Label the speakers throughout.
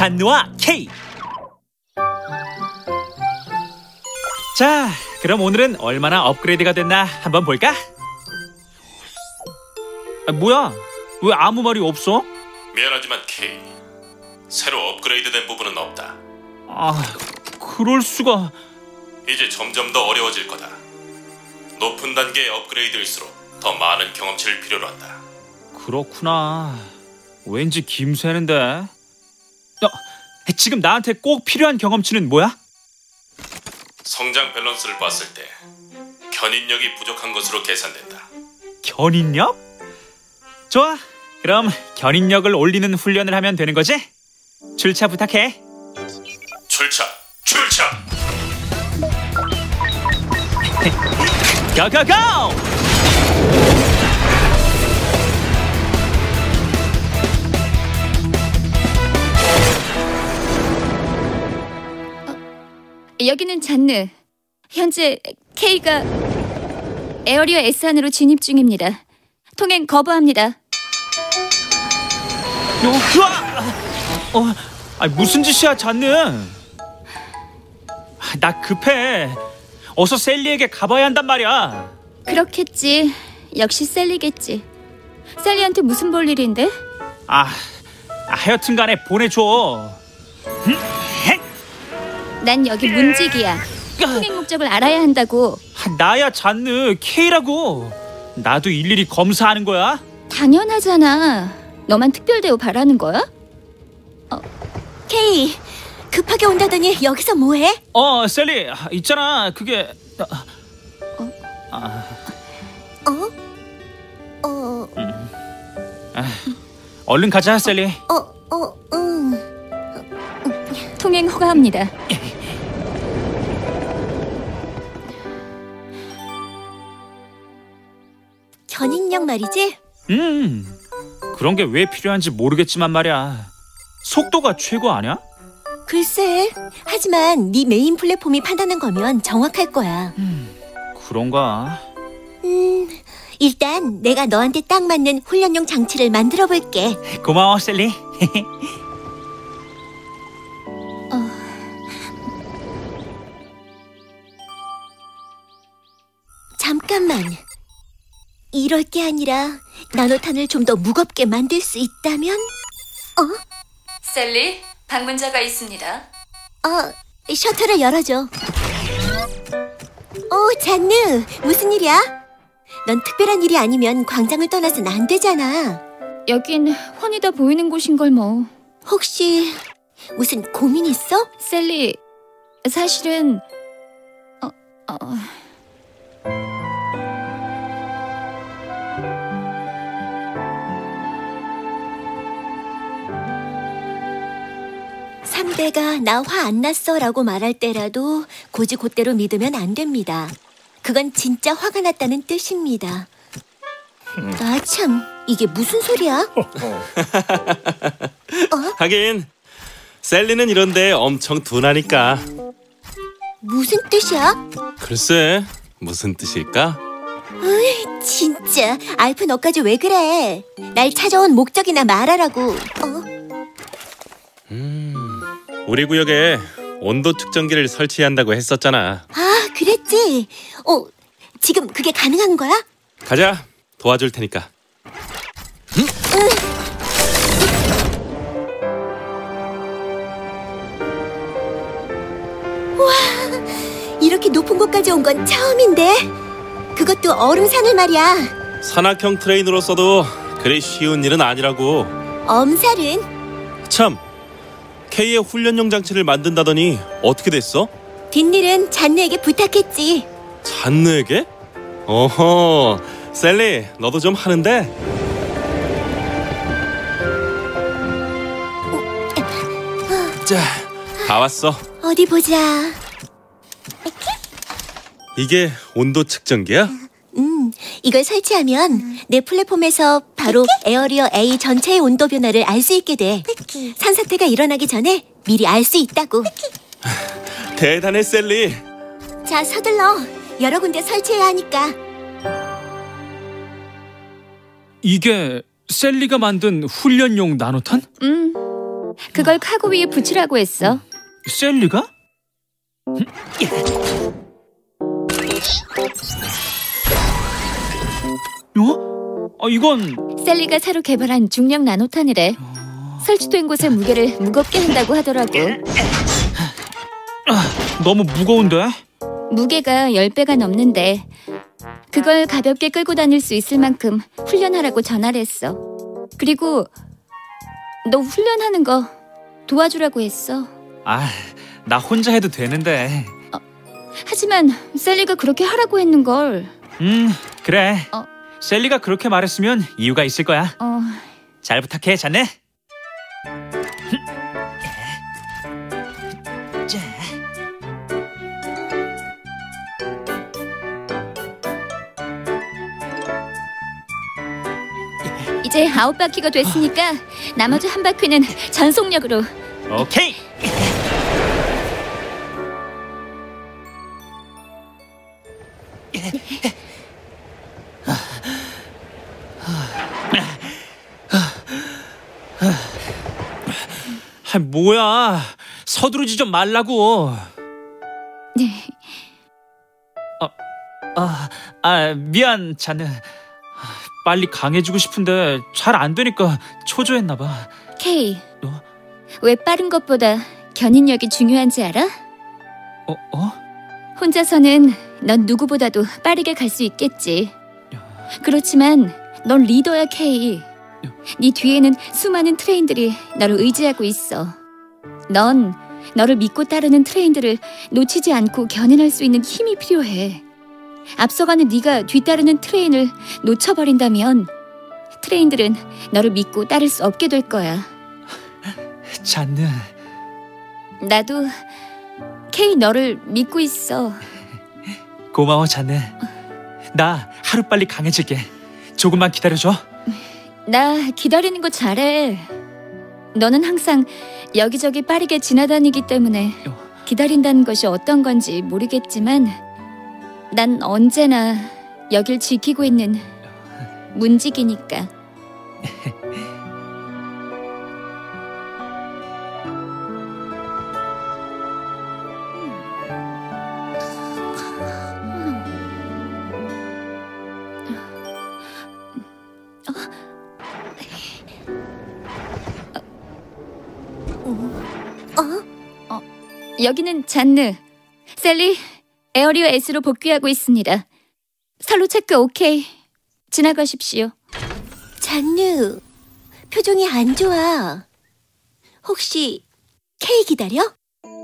Speaker 1: 잔느와 K. 자, 그럼 오늘은 얼마나 업그레이드가 됐나 한번 볼까? 뭐야? 왜 아무 말이 없어?
Speaker 2: 미안하지만 K, 새로 업그레이드된 부분은 없다.
Speaker 1: 그럴 수가.
Speaker 2: 이제 점점 더 어려워질 거다. 높은 단계의 업그레이드일수록 더 많은 경험치를 필요로 한다.
Speaker 1: 그렇구나. 왠지 김새는데. 지금 나한테 꼭 필요한 경험치는 뭐야?
Speaker 2: 성장 밸런스를 봤을 때 견인력이 부족한 것으로 계산된다.
Speaker 1: 견인력? 좋아. 그럼 견인력을 올리는 훈련을 하면 되는 거지? 출차 부탁해.
Speaker 2: 출차!
Speaker 1: 고고고!
Speaker 3: 여기는 잔느. 현재 K가 에어리어 S 안으로 진입 중입니다. 통행 거부합니다.
Speaker 1: 무슨 짓이야, 잔느? 나 급해. 어서 셀리에게 가봐야 한단 말이야.
Speaker 3: 그렇겠지. 역시 셀리겠지. 셀리한테 무슨 볼 일인데?
Speaker 1: 하여튼 간에 보내줘.
Speaker 3: 난 여기 문직이야. 통행 목적을 알아야 한다고.
Speaker 1: 나야 잔느, K라고. 나도 일일이 검사하는 거야.
Speaker 3: 당연하잖아. 너만 특별 대우 바라는 거야?
Speaker 4: K, 급하게 온다더니 여기서 뭐해?
Speaker 1: 셀리, 있잖아. 그게... 얼른 가자, 셀리.
Speaker 3: 통행 허가합니다.
Speaker 4: 견인력 말이지?
Speaker 1: 그런 게 왜 필요한지 모르겠지만 말이야. 속도가 최고 아니야?
Speaker 4: 글쎄, 하지만 네 메인 플랫폼이 판단한 거면 정확할 거야.
Speaker 1: 그런가?
Speaker 4: 일단 내가 너한테 딱 맞는 훈련용 장치를 만들어 볼게.
Speaker 1: 고마워, 셀리.
Speaker 4: 잠깐만. 이럴 게 아니라 나노탄을 좀 더 무겁게 만들 수 있다면?
Speaker 3: 셀리, 방문자가 있습니다.
Speaker 4: 셔터를 열어줘. 잔느, 무슨 일이야? 넌 특별한 일이 아니면 광장을 떠나선 안 되잖아.
Speaker 3: 여긴 훤히 다 보이는 곳인걸 뭐.
Speaker 4: 혹시 무슨 고민 있어?
Speaker 3: 셀리, 사실은...
Speaker 4: 상대가 나 화 안 났어 라고 말할 때라도 곧이곧대로 믿으면 안 됩니다. 그건 진짜 화가 났다는 뜻입니다. 참, 이게 무슨 소리야?
Speaker 2: 하긴 셀리는 이런데 엄청 둔하니까.
Speaker 4: 무슨 뜻이야?
Speaker 2: 글쎄, 무슨 뜻일까?
Speaker 4: 진짜, 알프 너까지 왜 그래? 날 찾아온 목적이나 말하라고.
Speaker 2: 우리 구역에 온도 측정기를 설치한다고 했었잖아.
Speaker 4: 그랬지? 지금 그게 가능한 거야?
Speaker 2: 가자, 도와줄 테니까.
Speaker 4: 와, 이렇게 높은 곳까지 온 건 처음인데? 그것도 얼음산을 말이야.
Speaker 2: 산악형 트레인으로서도 그리 쉬운 일은 아니라고.
Speaker 4: 엄살은?
Speaker 2: 참, K의 훈련용 장치를 만든다더니 어떻게 됐어?
Speaker 4: 뒷일은 잔느에게 부탁했지.
Speaker 2: 잔느에게? 어허, 셀리, 너도 좀 하는데? 자, 다 왔어.
Speaker 4: 어디 보자.
Speaker 2: 이게 온도 측정기야?
Speaker 4: 이걸 설치하면 내 플랫폼에서 바로 에어리어 A 전체의 온도 변화를 알 수 있게 돼. 산사태가 일어나기 전에 미리 알 수 있다고.
Speaker 2: 대단해, 셀리.
Speaker 4: 자, 서둘러. 여러 군데 설치해야 하니까.
Speaker 1: 이게 셀리가 만든 훈련용 나노탄?
Speaker 3: 그걸 카고 위에 붙이라고 했어.
Speaker 1: 셀리가? 이건
Speaker 3: 셀리가 새로 개발한 중력 나노탄이래. 설치된 곳의 무게를 무겁게 한다고 하더라고.
Speaker 1: 너무 무거운데?
Speaker 3: 무게가 10배가 넘는데 그걸 가볍게 끌고 다닐 수 있을 만큼 훈련하라고 전화를 했어. 그리고 너 훈련하는 거 도와주라고 했어.
Speaker 1: 나 혼자 해도 되는데.
Speaker 3: 하지만 셀리가 그렇게 하라고 했는걸.
Speaker 1: 그래. 셀리가 그렇게 말했으면 이유가 있을 거야. 잘 부탁해, 자네.
Speaker 3: 이제 9바퀴가 됐으니까 나머지 한 바퀴는 전속력으로.
Speaker 1: 오케이. 뭐야? 서두르지 좀 말라고. 미안, 자네. 빨리 강해지고 싶은데 잘 안 되니까 초조했나 봐.
Speaker 3: 케이, 왜 빠른 것보다 견인력이 중요한지 알아? 혼자서는 넌 누구보다도 빠르게 갈 수 있겠지. 그렇지만 넌 리더야, 케이. 네 뒤에는 수많은 트레인들이 너를 의지하고 있어. 넌 너를 믿고 따르는 트레인들을 놓치지 않고 견인할 수 있는 힘이 필요해. 앞서가는 네가 뒤따르는 트레인을 놓쳐버린다면 트레인들은 너를 믿고 따를 수 없게 될 거야.
Speaker 1: 잔느.
Speaker 3: 나도 케이 너를 믿고 있어.
Speaker 1: 고마워, 잔느. 나 하루빨리 강해질게. 조금만 기다려줘.
Speaker 3: 나 기다리는 거 잘해. 너는 항상 여기저기 빠르게 지나다니기 때문에 기다린다는 것이 어떤 건지 모르겠지만 난 언제나 여길 지키고 있는 문지기니까. 여기는 잔느. 셀리, 에어리어 S로 복귀하고 있습니다. 선로 체크 오케이. 지나가십시오.
Speaker 4: 잔느, 표정이 안 좋아. 혹시 케이 기다려?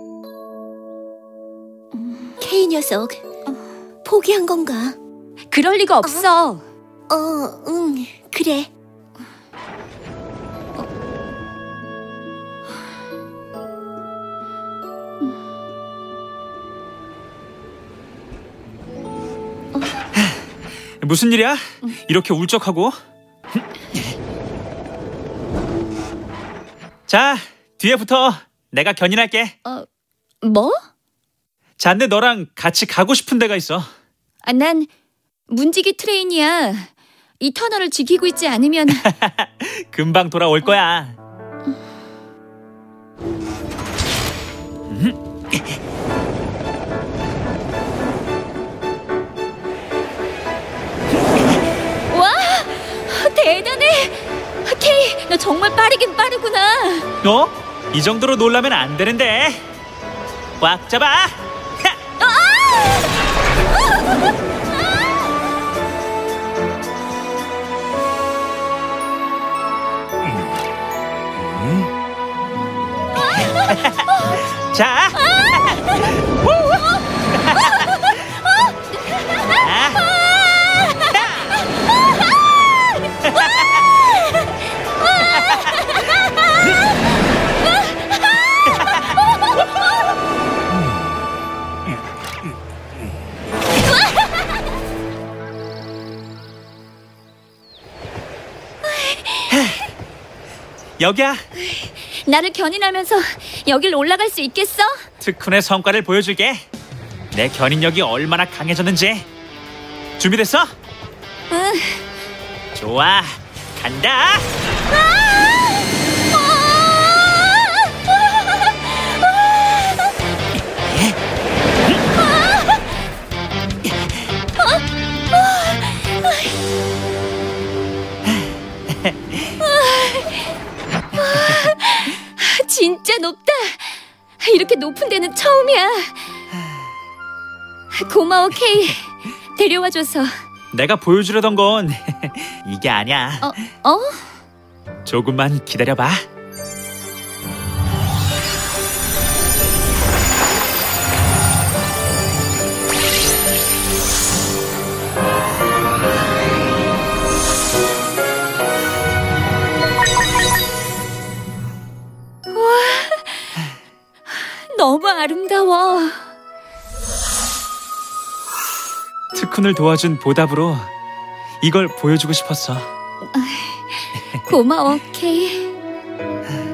Speaker 4: 케이 녀석, 포기한 건가?
Speaker 3: 그럴 리가 없어.
Speaker 4: 응, 그래.
Speaker 1: 무슨 일이야? 이렇게 울적하고? 자, 뒤에부터 내가 견인할게.
Speaker 3: 뭐?
Speaker 1: 잔느 너랑 같이 가고 싶은 데가 있어.
Speaker 3: 난 문지기 트레인이야. 이 터널을 지키고 있지 않으면
Speaker 1: 금방 돌아올 거야.
Speaker 3: 와! 대단해! 케이, 너 정말 빠르긴 빠르구나.
Speaker 1: 이 정도로 놀라면 안 되는데. 꽉 잡아. 자. 여기야.
Speaker 3: 나를 견인하면서 여길 올라갈 수 있겠어?
Speaker 1: 특훈의 성과를 보여줄게. 내 견인력이 얼마나 강해졌는지. 준비됐어?
Speaker 3: 응.
Speaker 1: 좋아, 간다.
Speaker 3: 진짜 높다. 이렇게 높은 데는 처음이야. 고마워, 케이. 데려와줘서.
Speaker 1: 내가 보여주려던 건 이게 아니야.
Speaker 3: 어?
Speaker 1: 조금만 기다려봐.
Speaker 3: 너무 아름다워.
Speaker 1: 특훈을 도와준 보답으로 이걸 보여주고 싶었어.
Speaker 3: 고마워, 케이.